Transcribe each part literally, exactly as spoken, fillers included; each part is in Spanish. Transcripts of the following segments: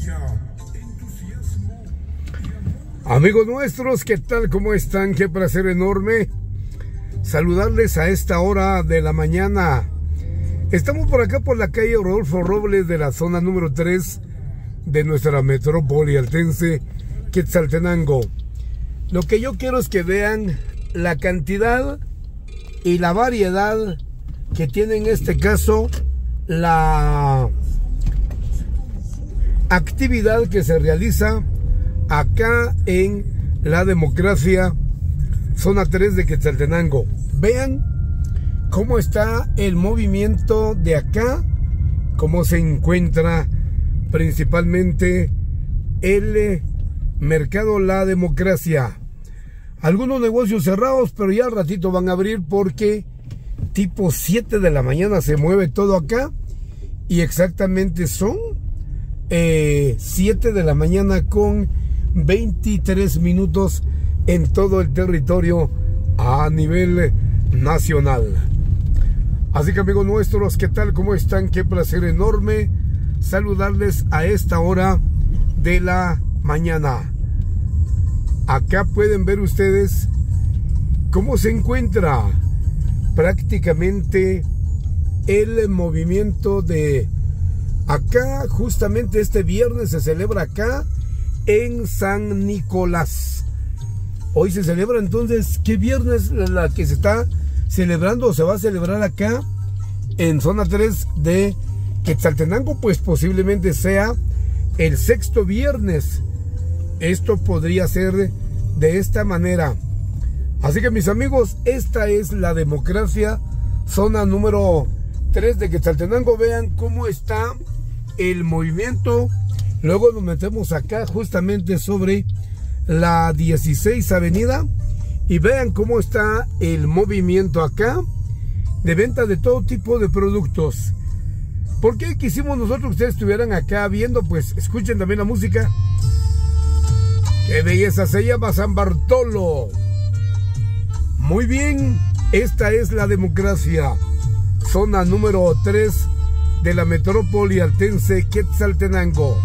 Amigos nuestros, ¿qué tal? ¿Cómo están? Qué placer enorme saludarles a esta hora de la mañana. Estamos por acá por la calle Rodolfo Robles de la zona número tres de nuestra metrópoli altense, Quetzaltenango. Lo que yo quiero es que vean la cantidad y la variedad que tiene en este caso la actividad que se realiza acá en la Democracia zona tres de Quetzaltenango. Vean cómo está el movimiento de acá, cómo se encuentra principalmente el mercado La Democracia. Algunos negocios cerrados, pero ya al ratito van a abrir porque tipo siete de la mañana se mueve todo acá y exactamente son eh, siete de la mañana con veintitrés minutos en todo el territorio a nivel nacional. Así que amigos nuestros, ¿qué tal? ¿Cómo están? Qué placer enorme saludarles a esta hora de la mañana. Acá pueden ver ustedes cómo se encuentra prácticamente el movimiento de acá. Justamente este viernes se celebra acá en San Nicolás. Hoy se celebra entonces, ¿qué viernes la que se está celebrando o se va a celebrar acá en zona tres de Quetzaltenango? Pues posiblemente sea el sexto viernes. Esto podría ser de esta manera. Así que mis amigos, esta es la Democracia zona número tres de Quetzaltenango. Vean cómo está el movimiento. Luego nos metemos acá justamente sobre la dieciséis avenida y vean cómo está el movimiento acá de venta de todo tipo de productos. ¿Por qué quisimos nosotros que ustedes estuvieran acá viendo? Pues escuchen también la música. ¡Qué belleza! Se llama San Bartolo. Muy bien, esta es la Democracia zona número tres de la metrópoli altense Quetzaltenango.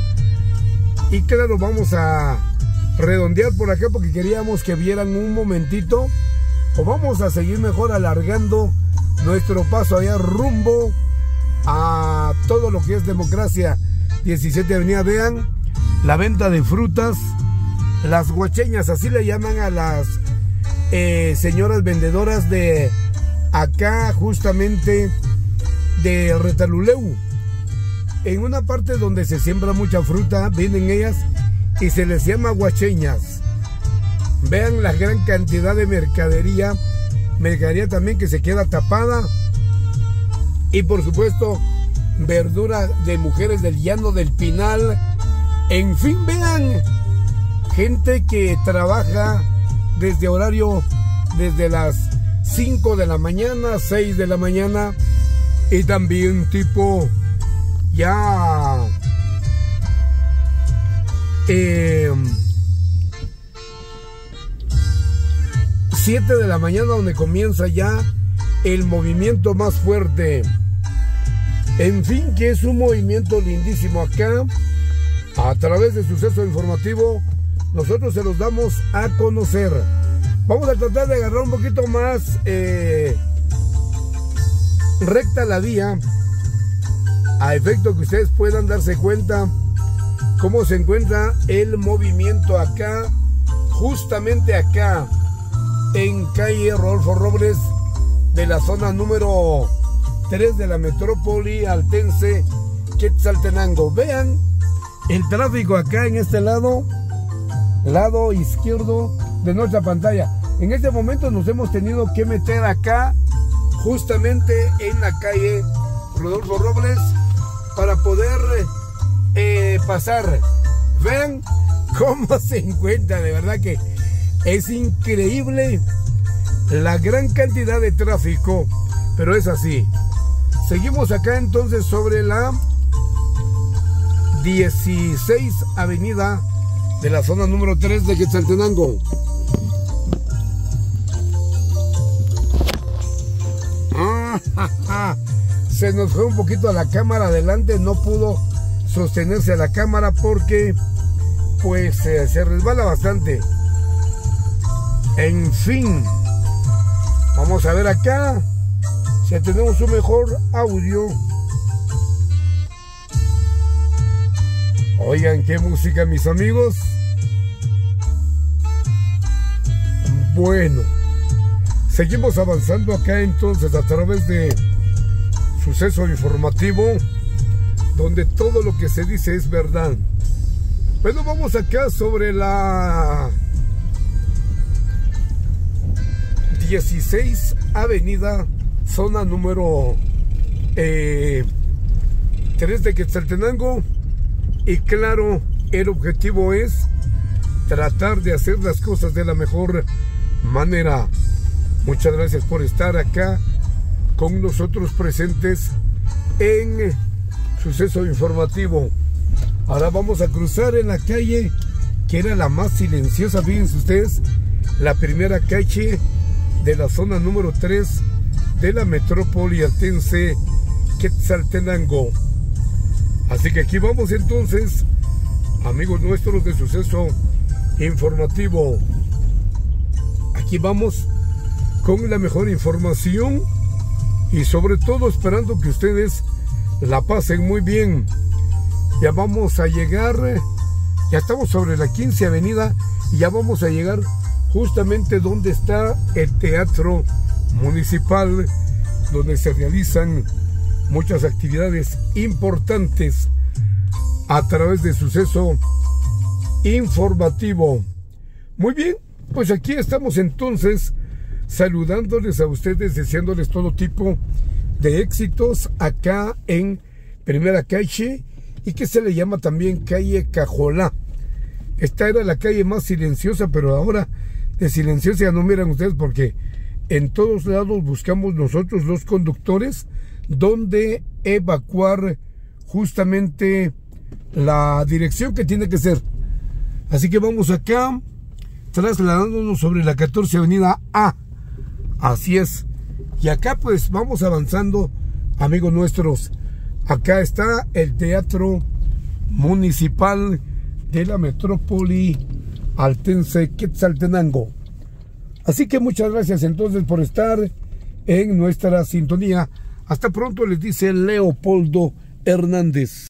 Y claro, vamos a redondear por acá porque queríamos que vieran un momentito, o vamos a seguir mejor alargando nuestro paso allá rumbo a todo lo que es Democracia diecisiete avenida. Vean la venta de frutas, las guacheñas, así le llaman a las eh, señoras vendedoras de acá justamente de Retaluleu. En una parte donde se siembra mucha fruta, vienen ellas y se les llama guacheñas. Vean la gran cantidad de mercadería, mercadería también que se queda tapada. Y por supuesto, verdura de mujeres del llano del Pinal. En fin, vean, gente que trabaja desde horario, desde las cinco de la mañana, seis de la mañana, y también tipo ya eh, siete de la mañana, donde comienza ya el movimiento más fuerte. En fin, que es un movimiento lindísimo acá. A través de Suceso Informativo nosotros se los damos a conocer. Vamos a tratar de agarrar un poquito más eh, recta la vía, a efecto que ustedes puedan darse cuenta cómo se encuentra el movimiento acá, justamente acá en calle Rodolfo Robles de la zona número tres de la metrópoli altense Quetzaltenango. Vean el tráfico acá en este lado, lado izquierdo de nuestra pantalla. En este momento nos hemos tenido que meter acá justamente en la calle Rodolfo Robles para poder eh, pasar. Vean cómo se encuentra, de verdad que es increíble la gran cantidad de tráfico, pero es así. Seguimos acá entonces sobre la dieciséis avenida de la zona número tres de Quetzaltenango. Ah, ja, ja. Se nos fue un poquito a la cámara adelante, no pudo sostenerse a la cámara porque pues eh, se resbala bastante. En fin, vamos a ver acá si tenemos un mejor audio. Oigan, qué música, mis amigos. Bueno, seguimos avanzando acá entonces a través de Suceso Informativo, donde todo lo que se dice es verdad. Bueno, vamos acá sobre la dieciséis Avenida, zona número eh, tres de Quetzaltenango. Y claro, el objetivo es tratar de hacer las cosas de la mejor manera. Muchas gracias por estar acá con nosotros presentes en Suceso Informativo. Ahora vamos a cruzar en la calle que era la más silenciosa, fíjense ustedes, la primera calle de la zona número tres de la metrópoli altense Quetzaltenango. Así que aquí vamos entonces, amigos nuestros de Suceso Informativo. Aquí vamos con la mejor información y sobre todo esperando que ustedes la pasen muy bien. Ya vamos a llegar, ya estamos sobre la quince Avenida y ya vamos a llegar justamente donde está el Teatro Municipal, donde se realizan muchas actividades importantes a través de Suceso Informativo. Muy bien, pues aquí estamos entonces saludándoles a ustedes, deseándoles todo tipo de éxitos acá en Primera Calle, y que se le llama también calle Cajolá. Esta era la calle más silenciosa, pero ahora de silenciosa ya no miran ustedes, porque en todos lados buscamos nosotros los conductores donde evacuar justamente la dirección que tiene que ser. Así que vamos acá trasladándonos sobre la catorce Avenida A. Así es. Y acá pues vamos avanzando, amigos nuestros. Acá está el Teatro Municipal de la metrópoli altense Quetzaltenango. Así que muchas gracias entonces por estar en nuestra sintonía. Hasta pronto, les dice Leopoldo Hernández.